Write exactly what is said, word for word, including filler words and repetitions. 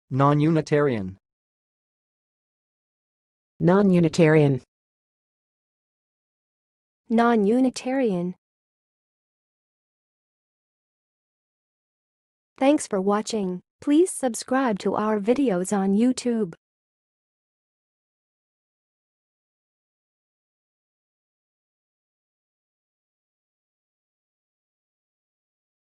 Non-unitarian. Non-unitarian. Non-unitarian. Thanks for watching. Please subscribe to our videos on YouTube.